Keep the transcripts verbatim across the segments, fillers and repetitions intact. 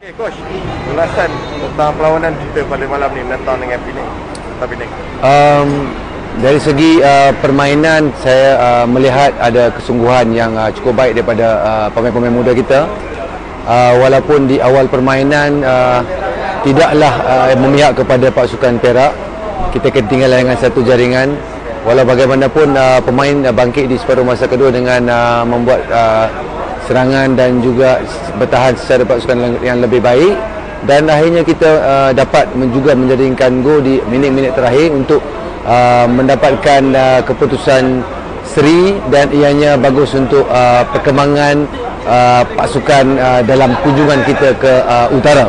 Okay, Coach, ulasan tentang perlawanan kita pada malam ni menentang dengan Penang. Penang. Um, dari segi uh, permainan, saya uh, melihat ada kesungguhan yang uh, cukup baik daripada uh, pemain-pemain muda kita. Uh, walaupun di awal permainan uh, tidaklah uh, memihak kepada pasukan Perak, kita ketinggalan dengan satu jaringan. Walau bagaimanapun uh, pemain uh, bangkit di separuh masa kedua dengan uh, membuat uh, serangan dan juga bertahan secara pasukan yang lebih baik, dan akhirnya kita uh, dapat juga menjaringkan gol di minit-minit terakhir untuk uh, mendapatkan uh, keputusan seri, dan ianya bagus untuk uh, perkembangan uh, pasukan uh, dalam kunjungan kita ke uh, utara.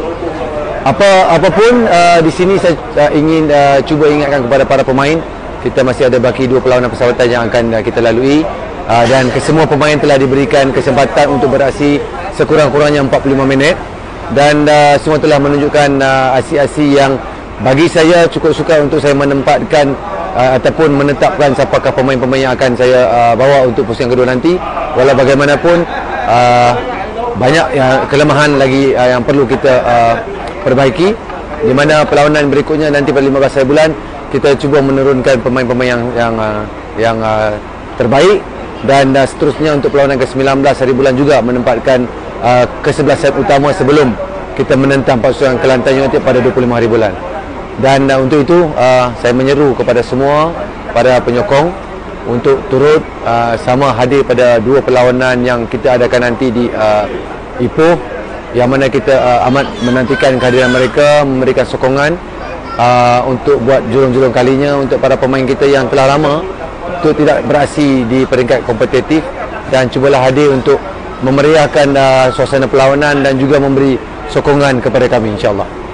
Apa apapun uh, di sini saya uh, ingin uh, cuba ingatkan kepada para pemain, kita masih ada baki dua perlawanan persahabatan yang akan uh, kita lalui. Uh, dan kesemua pemain telah diberikan kesempatan untuk beraksi sekurang-kurangnya empat puluh lima minit, dan uh, semua telah menunjukkan uh, aksi-aksi yang bagi saya cukup suka untuk saya menempatkan uh, ataupun menetapkan siapakah pemain-pemain yang akan saya uh, bawa untuk pusingan kedua nanti. Walau bagaimanapun uh, banyak uh, kelemahan lagi uh, yang perlu kita uh, perbaiki, di mana perlawanan berikutnya nanti pada lima belas hari bulan kita cuba menurunkan pemain-pemain yang yang uh, yang uh, terbaik. Dan uh, seterusnya untuk perlawanan ke sembilan belas hari bulan juga menempatkan uh, kesebelasan utama sebelum kita menentang pasukan Kelantan United pada dua puluh lima hari bulan. Dan uh, untuk itu uh, saya menyeru kepada semua para penyokong untuk turut uh, sama hadir pada dua perlawanan yang kita adakan nanti di uh, Ipoh, yang mana kita uh, amat menantikan kehadiran mereka, memberikan sokongan uh, untuk buat julung-julung kalinya untuk para pemain kita yang telah lama untuk tidak beraksi di peringkat kompetitif, dan cubalah hadir untuk memeriahkan uh, suasana perlawanan dan juga memberi sokongan kepada kami, insyaAllah.